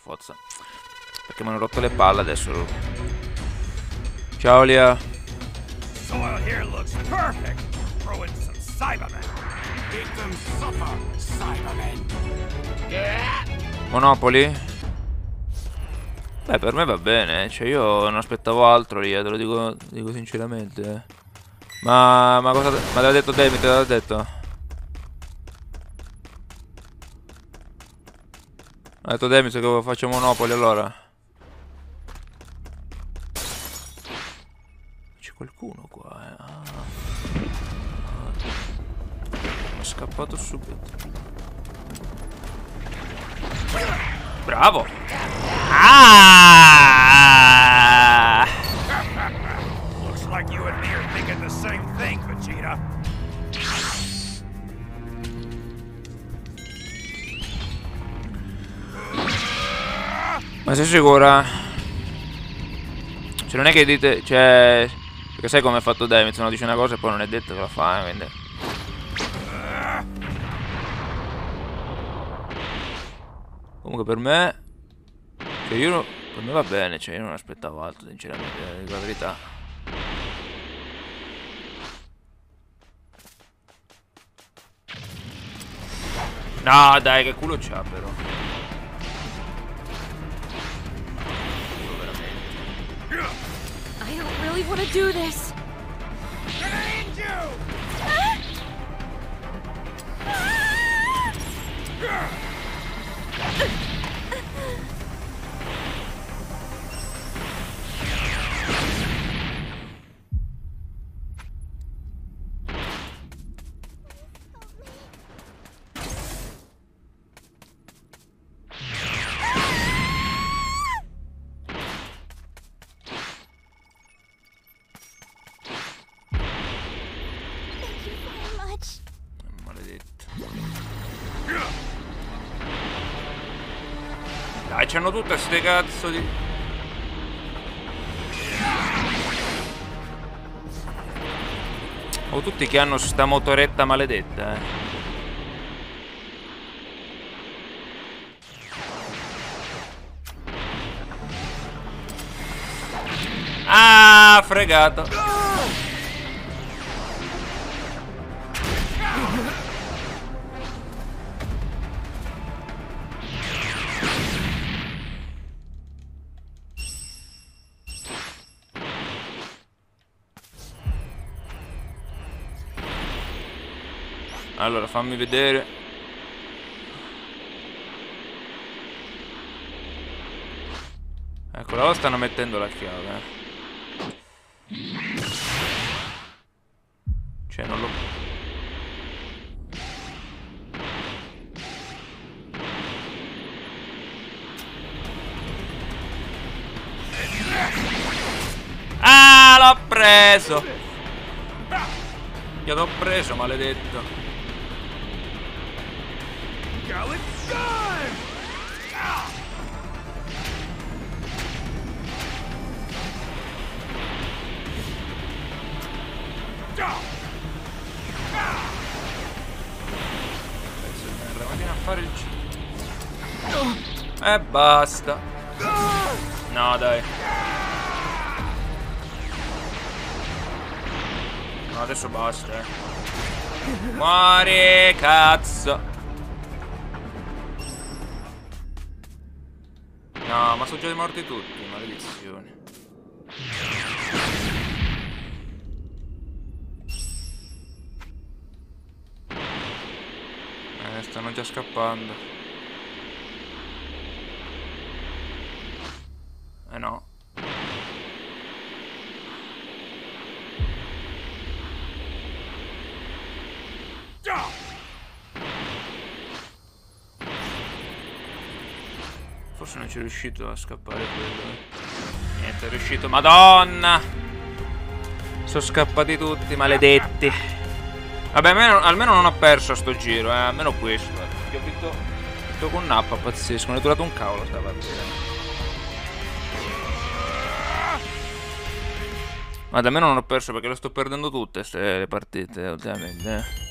forza. Perché mi hanno rotto le palle adesso. Ciao Lia. Soil here looks perfect. Throw in some Cybermen. Make them suffer, Cybermen. Monopoli? Beh, per me va bene, cioè io non aspettavo altro lì, te lo dico sinceramente. Ma cosa... Ma te l'ha detto David, te l'ha detto? Ha detto David che faccio Monopoli allora. C'è qualcuno qua, eh. È scappato subito. Bravo! Ah! Looks like you and me are thinking the same thing, Vegeta. Ma sei sicura? Cioè non è che dite... Cioè... Perché sai come è fatto David, no? Dice una cosa e poi non è detto che la fa, quindi... Comunque per me... Cioè io... Per me va bene, cioè io non aspettavo altro, sinceramente, dico la verità. No, dai, che culo c'ha però. I don't really want to do this. Maledetto. Dai, c'hanno tutte ste cazzo di... O tutti che hanno sta motoretta maledetta, Ah, fregato. Allora, fammi vedere. Ecco, loro stanno mettendo la chiave. Cioè, non lo... Ah, l'ho preso! Gliel'ho preso, maledetto. Continuiamo a fare il E basta. No, dai. No, adesso basta, Muori, cazzo. No, ma sono già morti tutti, maledizione. Stanno già scappando. No. Forse non ci è riuscito a scappare quello. Niente, è riuscito. Madonna! Sono scappati tutti, maledetti. Vabbè, almeno non ho perso a sto giro, almeno questo. Ho vinto con nappa, pazzesco. Non è durato un cavolo sta partita. Ma almeno non ho perso perché le sto perdendo tutte queste partite ultimamente.